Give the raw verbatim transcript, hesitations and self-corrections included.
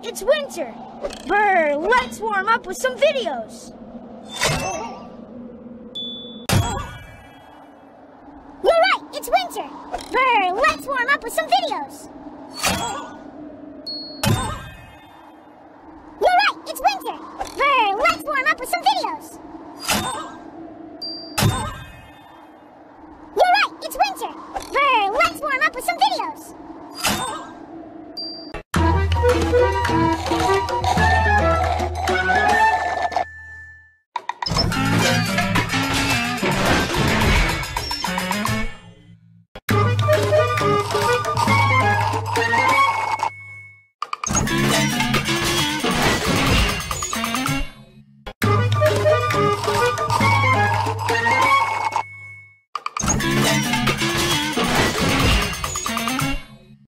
it's winter. Brr, let's warm up with some videos. You're right, it's winter. Brr, let's warm up with some videos. You're right, it's winter. Brr, let's warm up with some videos.